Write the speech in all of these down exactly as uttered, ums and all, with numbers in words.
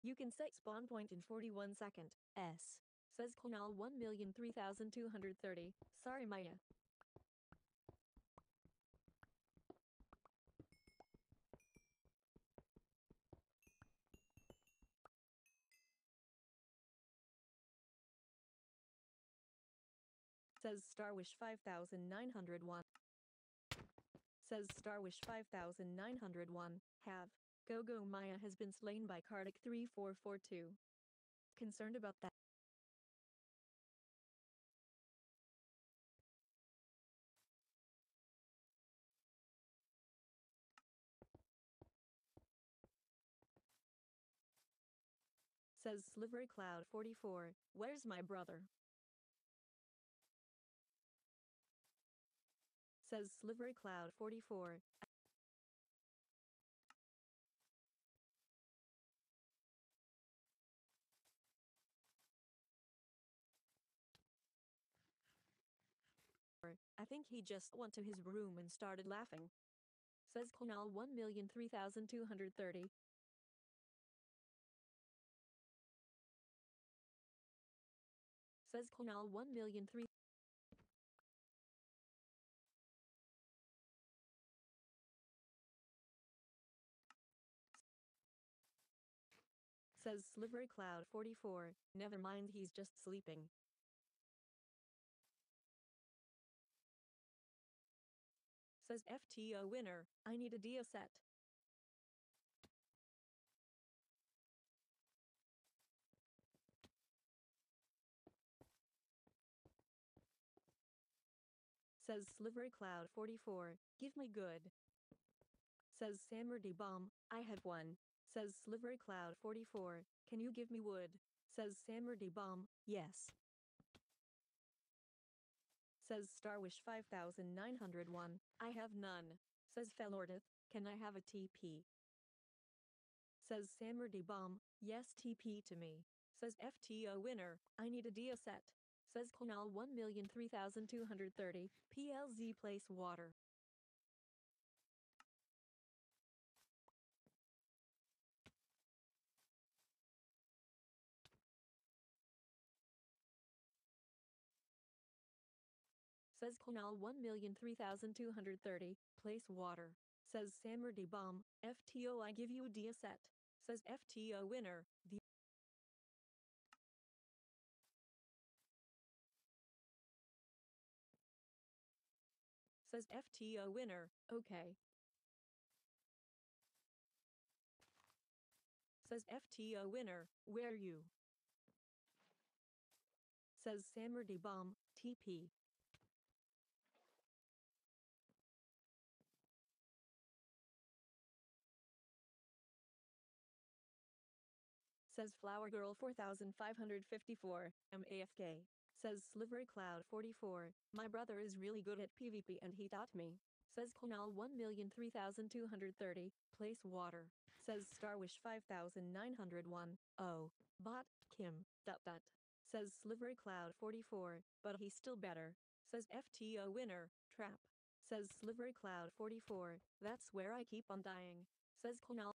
You can set spawn point in forty-one seconds. S. Says Kunal one million three thousand two hundred thirty. Sorry Maya. Says Starwish five thousand nine hundred one. Says Starwish five thousand nine hundred one. Have. Go Go Maya has been slain by Kartik three four four two. Concerned about that. Says Slivery Cloud forty-four. Where's my brother? Says Slivery Cloud forty-four. I think he just went to his room and started laughing. Says Kunal one million three thousand two hundred thirty. Says Kunal one million three. Says Slivery Cloud forty-four. Never mind, he's just sleeping. Says F T O winner. I need a Dio set. Says Slivery Cloud forty-four. Give me good. Says Samurdi Bomb. I have one. Says Slivery Cloud forty-four. Can you give me wood? Says Samurdi Bomb. Yes. Says Starwish five thousand nine hundred one. I have none. Says Felordith. Can I have a T P? Says Samurdi Bomb. Yes, T P to me. Says F T O winner. I need a Dio set. Says Kunal one million three thousand two hundred thirty. P L Z place water. Says Kunal one million three thousand two hundred thirty. Place water. Says Samurdi Bomb. F T O I give you a Dio set. Says F T O winner. The Says F T O winner. Okay. Says F T O winner. Where you? Says Samurdi Bomb. T P. Says Flower Girl four thousand five hundred fifty-four. M A F K. Says Slivery Cloud forty-four. My brother is really good at PvP and he taught me. Says Kunal one million three thousand two hundred thirty. Place water. Says Starwish five thousand nine hundred one. Oh. Bot. Kim. Dot dot. Says Slivery Cloud forty-four. But he's still better. Says F T O winner. Trap. Says Slivery Cloud forty-four. That's where I keep on dying. Says Kunal.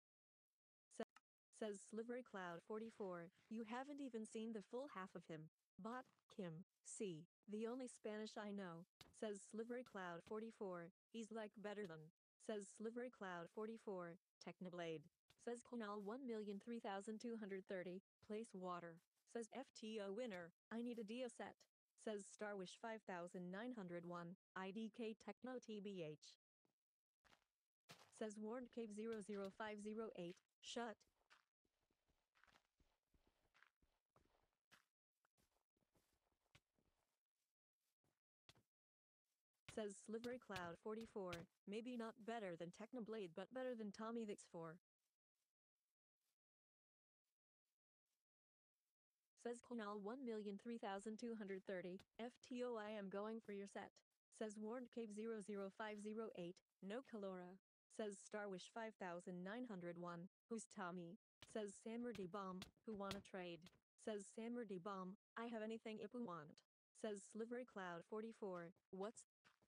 Says Slivery Cloud forty-four. You haven't even seen the full half of him. Bot. Kim. C. The only Spanish I know. Says Slivery Cloud forty-four. He's like better than. Says Slivery Cloud forty-four. Technoblade. Says Kunal one million three thousand two hundred thirty. Place water. Says F T O winner. I need a Dio set. Says Starwish five thousand nine hundred one. I D K Techno T B H. Says Warned Cave zero zero five zero eight. Shut. Says Slivery Cloud forty-four. Maybe not better than Technoblade but better than Tommy Vix four. Says Kunal one million three thousand two hundred thirty. F T O I am going for your set. Says Warned Cave zero zero five zero eight. No Calora. Says Starwish five thousand nine hundred one. Who's Tommy? Says Samurdi Bomb. Who wanna trade? Says Samurdi Bomb. I have anything Ipu want. Says Slivery Cloud forty-four. What's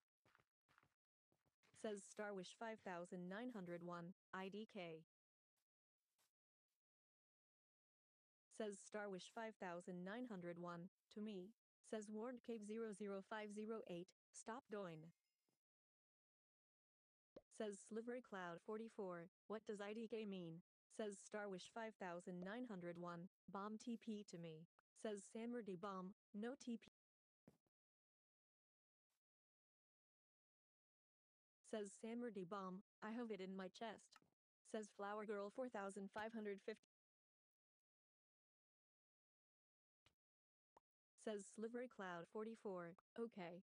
Says Starwish five thousand nine hundred one. I D K. says Starwish five thousand nine hundred one, to me, says Ward Cave zero zero five zero eight, stop doing. Says Slivery Cloud forty-four, what does I D K mean? Says Starwish five thousand nine hundred one, bomb T P to me. Says Samurdi bomb, no T P. Says Samurdi bomb, I have it in my chest. Says Flower Girl four thousand five hundred fifty. Says Slivery Cloud forty-four, okay.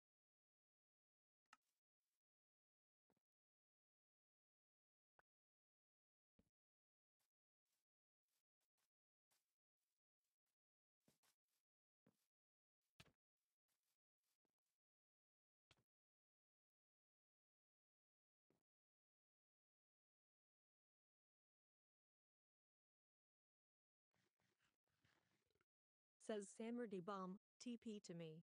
Says Samurdi bomb, T P to me.